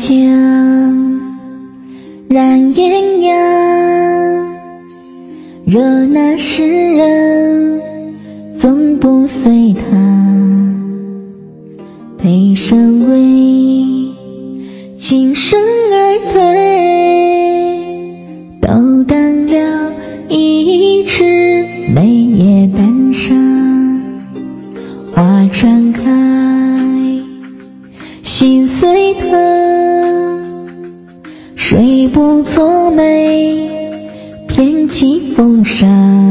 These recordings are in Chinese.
香燃艳阳，惹那世人总不随他，陪身为情深而退，斗胆了一池梅叶丹砂，花绽开心随他，水不作美偏起风沙，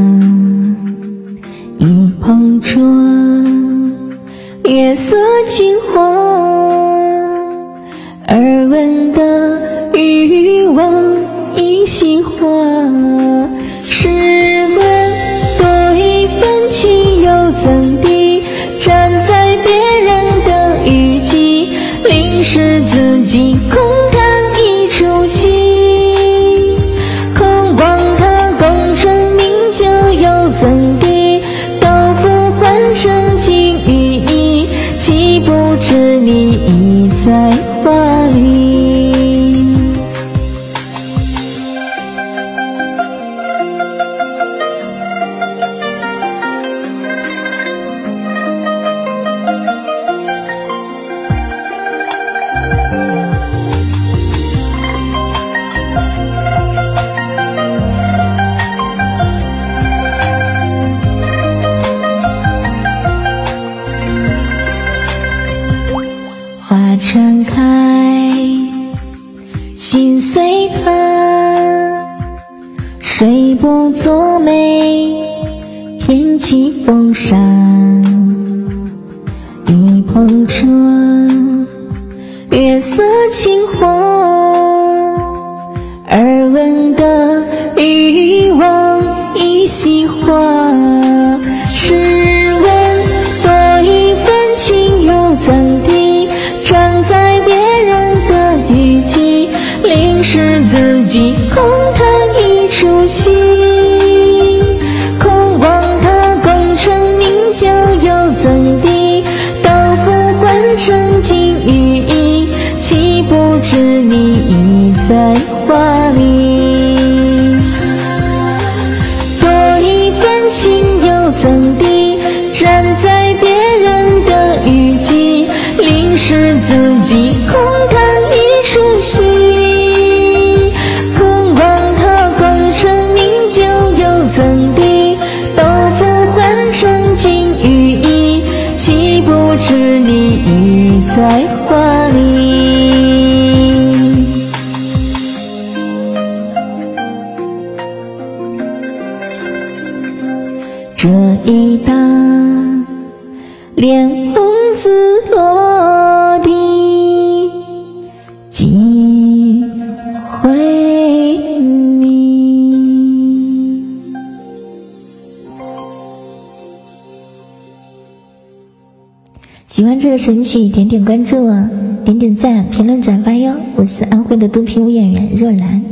一捧妆月色金黄，耳闻的欲望一席话，试问多一份情又怎地，站在别人的雨季，淋湿自己空谈一出戏，空光它功成名就又怎地，豆腐换成金羽衣，岂不知你已在花里。花绽开心随它，水不作美偏起风沙，一捧妆月色金黄，耳闻的欲望一席话，试问多一份情又怎地，站在别人的雨季，淋湿自己空谈一出戏，空光它功成名就又怎地，豆腐换成金羽衣，岂不知你已在花里。多一份情又怎地，站在别人的雨季，淋湿自己空谈一出戏，空光它功成名就又怎地，豆腐换成金羽衣，岂不知你已在花里。这一打莲蓬子落地，几回你。喜欢这个神曲，点点关注啊，点点赞，评论转发哟。我是安徽的肚皮舞演员若兰。